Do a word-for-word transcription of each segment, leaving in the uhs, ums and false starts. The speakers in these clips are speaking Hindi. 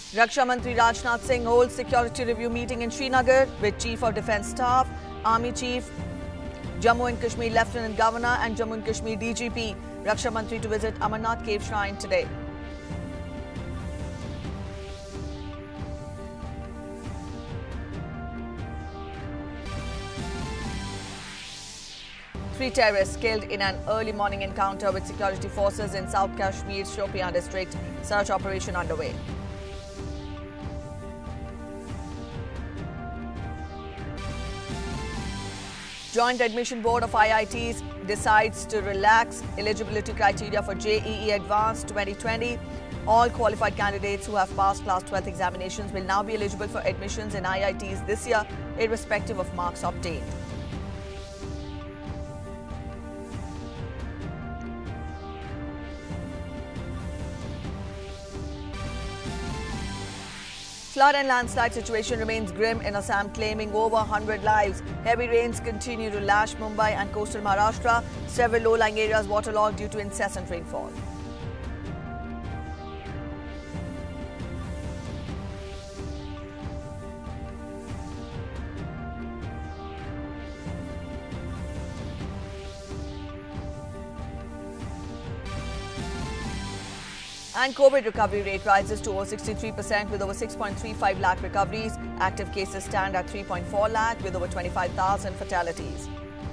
Raksha Mantri Rajnath Singh holds security review meeting in Srinagar with Chief of Defence Staff, Army Chief, Jammu and Kashmir Lieutenant Governor and Jammu and Kashmir D G P. Raksha Mantri to visit Amarnath Cave Shrine today. Three terrorists killed in an early morning encounter with security forces in South Kashmir's Shopian district. Search operation underway. Joint Admission Board of I I Ts decides to relax eligibility criteria for J E E Advanced twenty twenty. All qualified candidates who have passed class twelfth examinations will now be eligible for admissions in I I Ts this year, irrespective of marks obtained. Flood and landslide situation remains grim in Assam, claiming over one hundred lives. Heavy rains continue to lash Mumbai and coastal Maharashtra. Several low-lying areas waterlogged due to incessant rainfall. And COVID recovery rate rises to over sixty-three percent with over six point three five lakh recoveries. Active cases stand at three point four lakh with over twenty-five thousand fatalities.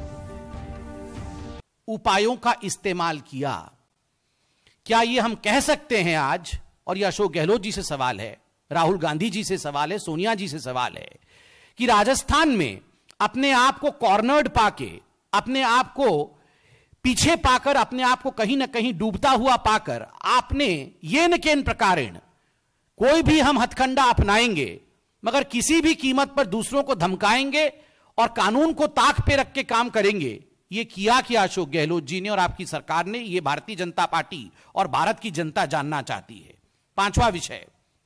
उपायों का इस्तेमाल किया। क्या ये हम कह सकते हैं आज, और ये अशोक गहलोत जी से सवाल है, राहुल गांधी जी से सवाल है, सोनिया जी से सवाल है, कि राजस्थान में अपने आप को कॉर्नर्ड पाके, अपने आप को पीछे पाकर, अपने आप को कहीं ना कहीं डूबता हुआ पाकर आपने ये न केन प्रकारेण कोई भी हम हथकंडा अपनाएंगे मगर किसी भी कीमत पर दूसरों को धमकाएंगे और कानून को ताक पे रख के काम करेंगे, ये किया क्या अशोक गहलोत जी ने और आपकी सरकार ने? ये भारतीय जनता पार्टी और भारत की जनता जानना चाहती है। पांचवा विषय,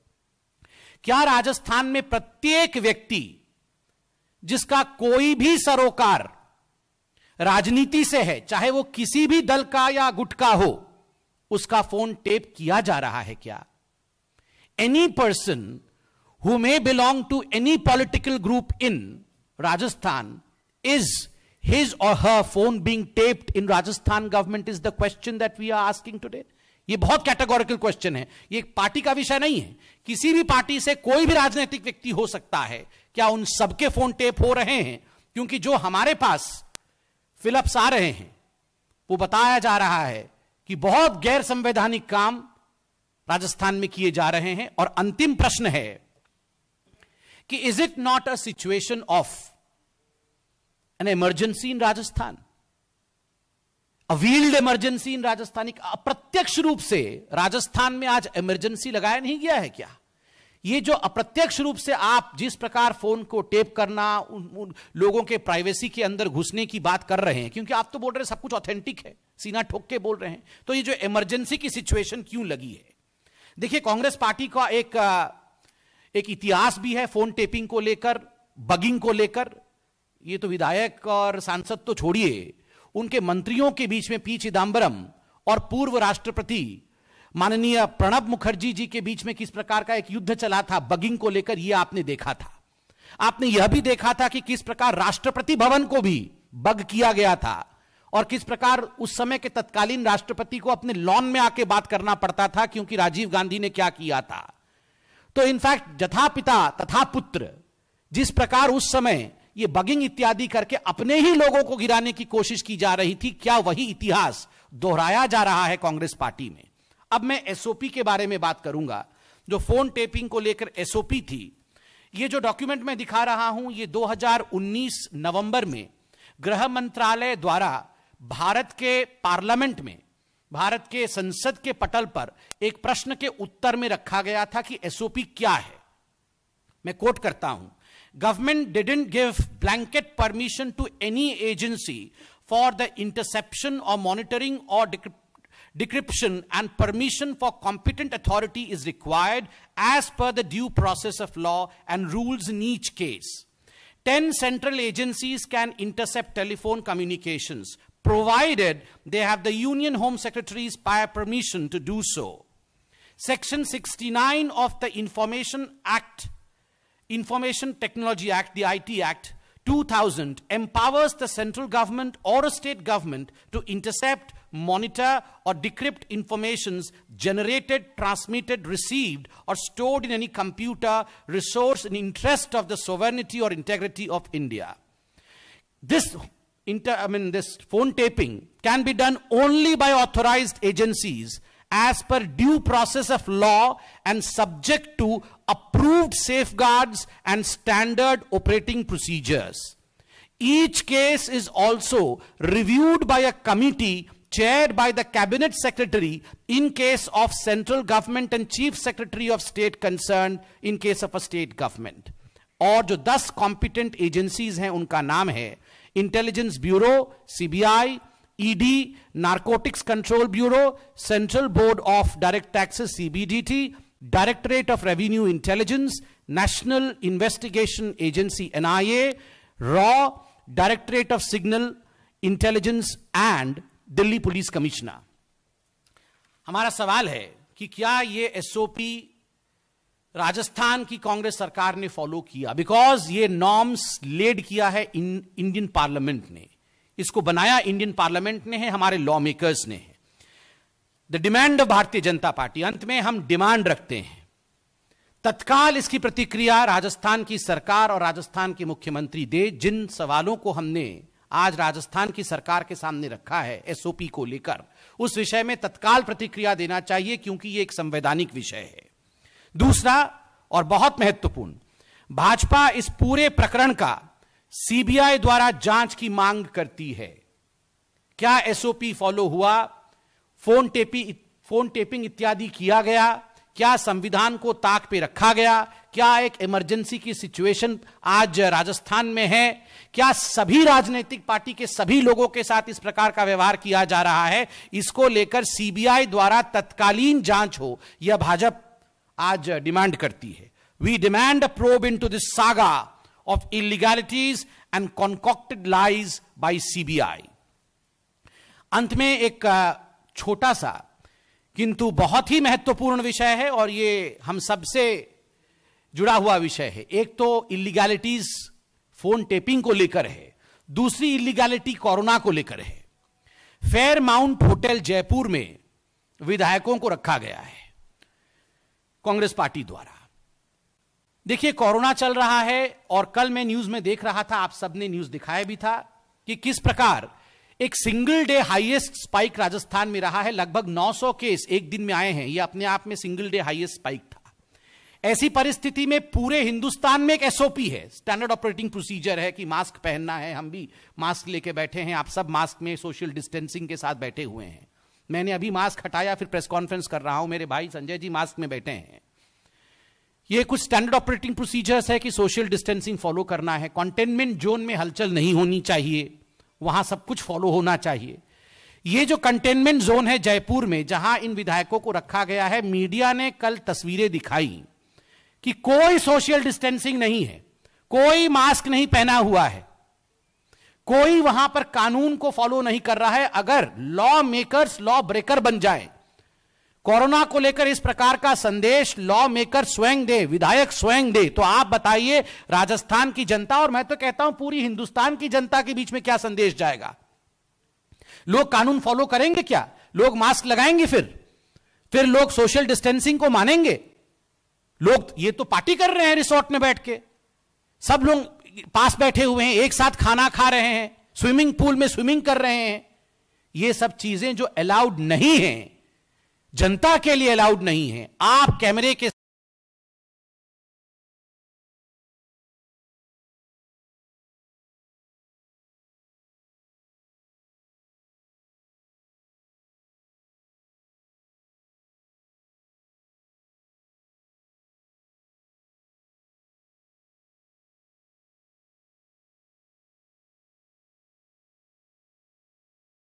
क्या राजस्थान में प्रत्येक व्यक्ति जिसका कोई भी सरोकार राजनीति से है, चाहे वो किसी भी दल का या गुट का हो, उसका फोन टेप किया जा रहा है क्या? Any person who may belong to any political group in Rajasthan, is his or her phone being tapped in Rajasthan government, is the question that we are asking today. ये बहुत कैटेगोरिकल क्वेश्चन है, ये एक पार्टी का विषय नहीं है। किसी भी पार्टी से कोई भी राजनीतिक व्यक्ति हो सकता है। क्या उन सबके फोन टेप हो रहे हैं? क्योंकि जो हमारे पास फिलप्स आ रहे हैं वो बताया जा रहा है कि बहुत गैर संवैधानिक काम राजस्थान में किए जा रहे हैं। और अंतिम प्रश्न है कि is it not a situation of an emergency in Rajasthan, a veiled emergency in Rajasthan? एक अप्रत्यक्ष रूप से राजस्थान में आज इमरजेंसी लगाया नहीं गया है क्या? ये जो अप्रत्यक्ष रूप से आप जिस प्रकार फोन को टेप करना, उन, उन लोगों के प्राइवेसी के अंदर घुसने की बात कर रहे हैं, क्योंकि आप तो बोल रहे हैं सब कुछ ऑथेंटिक है, सीना ठोक के बोल रहे हैं, तो ये जो इमरजेंसी की सिचुएशन क्यों लगी है? देखिए, कांग्रेस पार्टी का एक एक इतिहास भी है फोन टेपिंग को लेकर, बगिंग को लेकर। ये तो विधायक और सांसद तो छोड़िए, उनके मंत्रियों के बीच में पी चिदंबरम और पूर्व राष्ट्रपति माननीय प्रणब मुखर्जी जी के बीच में किस प्रकार का एक युद्ध चला था बगिंग को लेकर, यह आपने देखा था। आपने यह भी देखा था कि किस प्रकार राष्ट्रपति भवन को भी बग किया गया था और किस प्रकार उस समय के तत्कालीन राष्ट्रपति को अपने लॉन में आके बात करना पड़ता था, क्योंकि राजीव गांधी ने क्या किया था। तो इनफैक्ट जथा पिता तथा पुत्र, जिस प्रकार उस समय ये बगिंग इत्यादि करके अपने ही लोगों को गिराने की कोशिश की जा रही थी, क्या वही इतिहास दोहराया जा रहा है कांग्रेस पार्टी में? अब मैं एसओपी के बारे में बात करूंगा, जो फोन टेपिंग को लेकर एसओपी थी। ये जो डॉक्यूमेंट मैं दिखा रहा हूं, ये दो हज़ार उन्नीस नवंबर में गृह मंत्रालय द्वारा भारत के पार्लियामेंट में, भारत के संसद के पटल पर एक प्रश्न के उत्तर में रखा गया था कि एसओपी क्या है। मैं कोट करता हूं, government didn't give blanket permission to any agency for the interception और मॉनिटरिंग और decryption and permission for competent authority is required as per the due process of law and rules in each case. Ten central agencies can intercept telephone communications provided they have the Union Home Secretary's prior permission to do so. Section sixty-nine of the Information Act, Information Technology Act, the I T Act two thousand, empowers the central government or a state government to intercept, monitor, or decrypt informations generated, transmitted, received, or stored in any computer resource in interest of the sovereignty or integrity of India. This inter, I mean, this phone taping can be done only by authorized agencies as per due process of law and subject to approved safeguards and standard operating procedures. Each case is also reviewed by a committee chaired by the cabinet secretary in case of central government and chief secretary of state concerned in case of a state government. और जो दस competent agencies हैं उनका नाम है intelligence bureau, CBI, ED, narcotics control bureau, central board of direct taxes CBDT, directorate of revenue intelligence, national investigation agency NIA, रॉ, directorate of signal intelligence and Delhi police commissioner. हमारा सवाल है कि क्या ये एसओपी राजस्थान की कांग्रेस सरकार ने फॉलो किया? बिकॉज ये नॉर्म्स लेड किया है इन, इंडियन पार्लियामेंट ने, इसको बनाया इंडियन पार्लियामेंट ने है, हमारे लॉ मेकर्स ने है. The demand of Bharatiya Janata party, अंत में हम डिमांड रखते हैं तत्काल इसकी प्रतिक्रिया राजस्थान की सरकार और राजस्थान के मुख्यमंत्री दे. जिन सवालों को हमने आज राजस्थान की सरकार के सामने रखा है एसओपी को लेकर, उस विषय में तत्काल प्रतिक्रिया देना चाहिए क्योंकि यह एक संवैधानिक विषय है. दूसरा और बहुत महत्वपूर्ण, भाजपा इस पूरे प्रकरण का सीबीआई द्वारा जांच की मांग करती है. क्या एसओपी फॉलो हुआ? फोन टेपी फोन टेपिंग इत्यादि किया गया? क्या संविधान को ताक पे रखा गया? क्या एक इमरजेंसी की सिचुएशन आज राजस्थान में है? क्या सभी राजनीतिक पार्टी के सभी लोगों के साथ इस प्रकार का व्यवहार किया जा रहा है? इसको लेकर सीबीआई द्वारा तत्कालीन जांच हो, यह भाजपा आज डिमांड करती है. We demand a probe into this saga of illegalities and concocted lies by C B I. अंत में एक छोटा सा किंतु बहुत ही महत्वपूर्ण विषय है और ये हम सबसे जुड़ा हुआ विषय है. एक तो इलीगैलिटीज फोन टेपिंग को लेकर है, दूसरी इलीगैलिटी कोरोना को लेकर है. फेयर माउंट होटल जयपुर में विधायकों को रखा गया है कांग्रेस पार्टी द्वारा. देखिए, कोरोना चल रहा है और कल मैं न्यूज में देख रहा था, आप सबने न्यूज दिखाया भी था कि किस प्रकार एक single day highest spike Rajasthan में रहा है. लगभग नौ सौ केस एक दिन में आए हैं. यह अपने आप में सिंगल डे हाईएस्ट स्पाइक था. ऐसी परिस्थिति में पूरे हिंदुस्तान में एक एसओपी है, स्टैंडर्ड ऑपरेटिंग प्रोसीजर है कि मास्क पहनना है. हम भी मास्क लेके बैठे हैं, आप सब मास्क में सोशल डिस्टेंसिंग के साथ बैठे हुए हैं. मैंने अभी मास्क हटाया, फिर प्रेस कॉन्फ्रेंस कर रहा हूं. मेरे भाई संजय जी मास्क में बैठे हैं. ये कुछ स्टैंडर्ड ऑपरेटिंग प्रोसीजर्स है कि सोशल डिस्टेंसिंग फॉलो करना है. कंटेनमेंट जोन में हलचल नहीं होनी चाहिए, वहां सब कुछ फॉलो होना चाहिए. ये जो कंटेनमेंट जोन है जयपुर में, जहां इन विधायकों को रखा गया है, मीडिया ने कल तस्वीरें दिखाई कि कोई सोशल डिस्टेंसिंग नहीं है, कोई मास्क नहीं पहना हुआ है, कोई वहां पर कानून को फॉलो नहीं कर रहा है. अगर लॉ मेकर्स लॉ ब्रेकर बन जाए, कोरोना को लेकर इस प्रकार का संदेश लॉ मेकर स्वयं दे, विधायक स्वयं दे, तो आप बताइए राजस्थान की जनता और मैं तो कहता हूं पूरी हिंदुस्तान की जनता के बीच में क्या संदेश जाएगा? लोग कानून फॉलो करेंगे क्या? लोग मास्क लगाएंगे? फिर फिर लोग सोशल डिस्टेंसिंग को मानेंगे? लोग ये तो पार्टी कर रहे हैं रिसोर्ट में बैठ के, सब लोग पास बैठे हुए हैं, एक साथ खाना खा रहे हैं, स्विमिंग पूल में स्विमिंग कर रहे हैं. ये सब चीजें जो अलाउड नहीं है, जनता के लिए अलाउड नहीं है. आप कैमरे के